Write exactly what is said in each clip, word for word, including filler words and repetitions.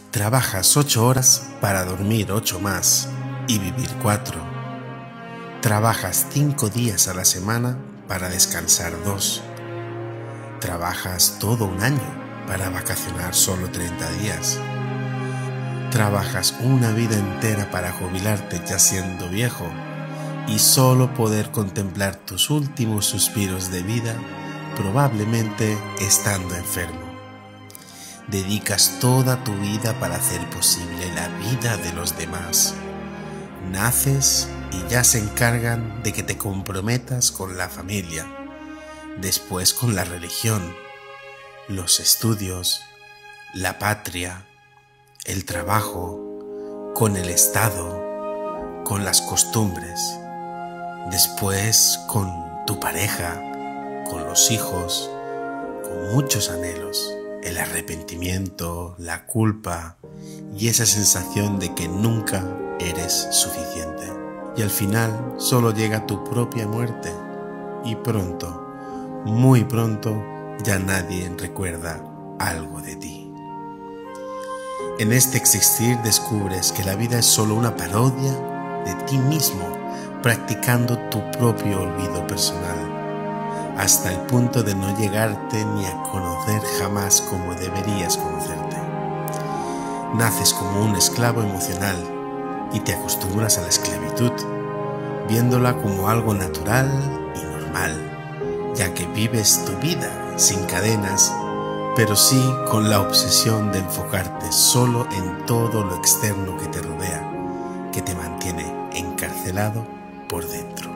Trabajas ocho horas para dormir ocho más y vivir cuatro. Trabajas cinco días a la semana para descansar dos. Trabajas todo un año para vacacionar solo treinta días. Trabajas una vida entera para jubilarte ya siendo viejo y solo poder contemplar tus últimos suspiros de vida, probablemente estando enfermo. Dedicas toda tu vida para hacer posible la vida de los demás. Naces y ya se encargan de que te comprometas con la familia, después con la religión, los estudios, la patria, el trabajo, con el Estado, con las costumbres, después con tu pareja, con los hijos, con muchos anhelos, el arrepentimiento, la culpa y esa sensación de que nunca eres suficiente. Y al final solo llega tu propia muerte y pronto, muy pronto, ya nadie recuerda algo de ti. En este existir descubres que la vida es solo una parodia de ti mismo, practicando tu propio olvido personal, hasta el punto de no llegarte ni a conocer jamás como deberías conocerte. Naces como un esclavo emocional y te acostumbras a la esclavitud, viéndola como algo natural y normal, ya que vives tu vida sin cadenas, pero sí con la obsesión de enfocarte solo en todo lo externo que te rodea, que te mantiene encarcelado por dentro.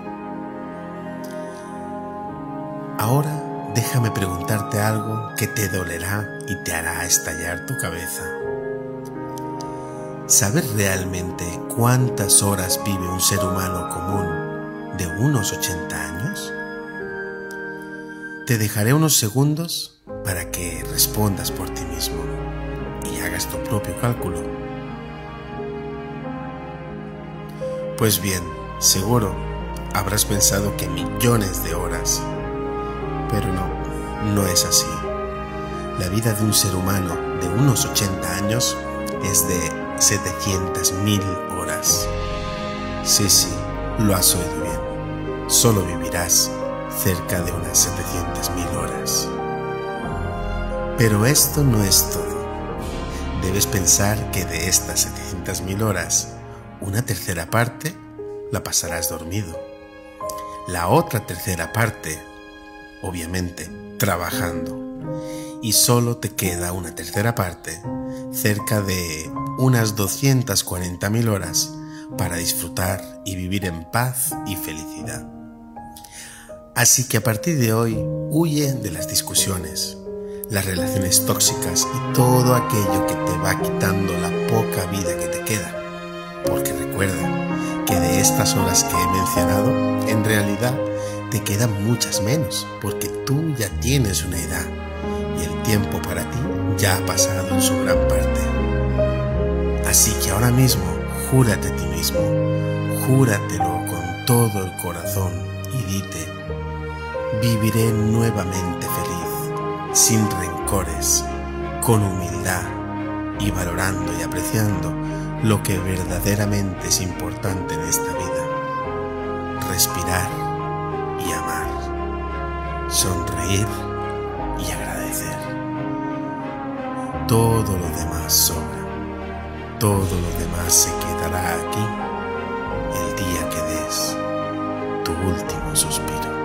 Ahora déjame preguntarte algo que te dolerá y te hará estallar tu cabeza. ¿Sabes realmente cuántas horas vive un ser humano común de unos ochenta años? Te dejaré unos segundos para que respondas por ti mismo y hagas tu propio cálculo. Pues bien, seguro habrás pensado que millones de horas, pero no, no es así. La vida de un ser humano de unos ochenta años es de setecientas mil horas. Sí, sí, lo has oído bien. Solo vivirás cerca de unas setecientas mil horas. Pero esto no es todo. Debes pensar que de estas setecientas mil horas, una tercera parte la pasarás dormido. La otra tercera parte, obviamente, trabajando. Y solo te queda una tercera parte, cerca de unas doscientas cuarenta mil horas, para disfrutar y vivir en paz y felicidad. Así que a partir de hoy, huye de las discusiones, las relaciones tóxicas y todo aquello que te va quitando la poca vida que te queda. Porque recuerda que de estas horas que he mencionado, en realidad te quedan muchas menos, porque tú ya tienes una edad y el tiempo para ti ya ha pasado en su gran parte. Así que ahora mismo, júrate a ti mismo, júratelo con todo el corazón y dite: viviré nuevamente feliz, sin rencores, con humildad y valorando y apreciando lo que verdaderamente es importante en esta vida: respirar y amar, sonreír y agradecer. Todo lo demás sobra, todo lo demás se quedará aquí el día que des tu último suspiro.